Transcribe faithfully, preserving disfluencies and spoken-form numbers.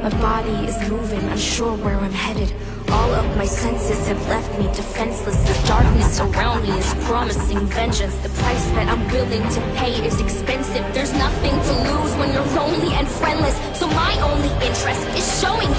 My body is moving, unsure where I'm headed. All of my senses have left me defenseless. The darkness around me is promising vengeance. The price that I'm willing to pay is expensive. There's nothing to lose when you're lonely and friendless. So my only interest is showing